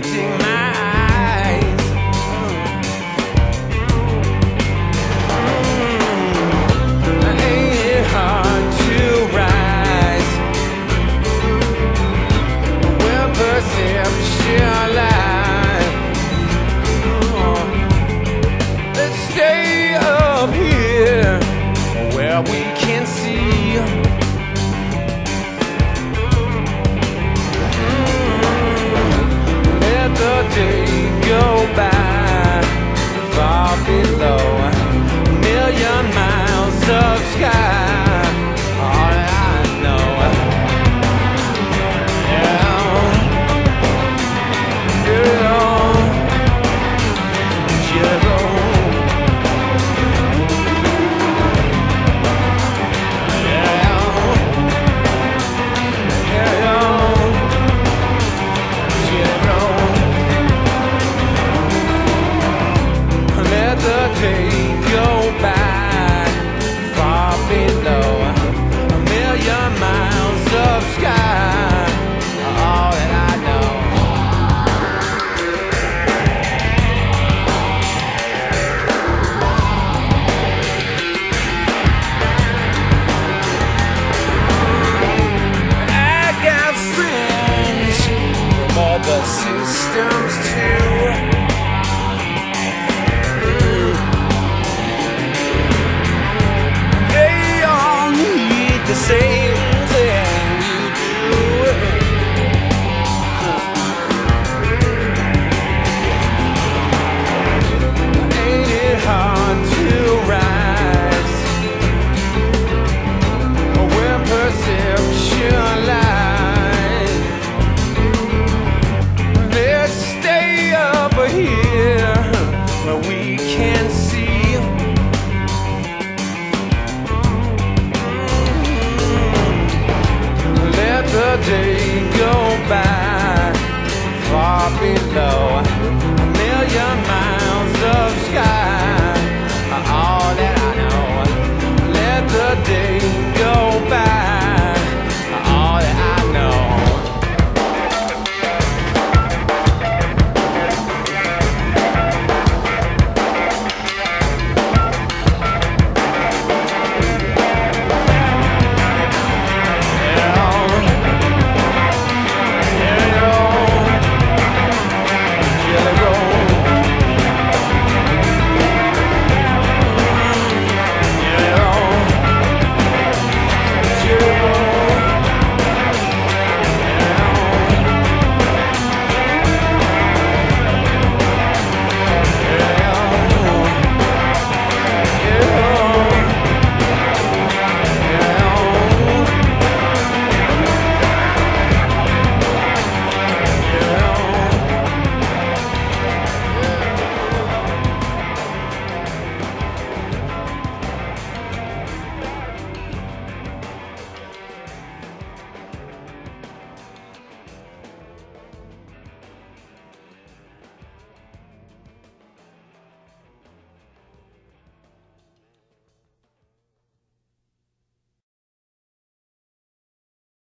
reading my eyes. Ain't it hard to rise where perception lies? Let's stay up here where we can see. Let the day go by far below a million miles of sky. All I know, the systems too. They all need the same thing you do. Ain't it hard to rise where perception lies? Here where we can see. Let the day go by far below a million miles.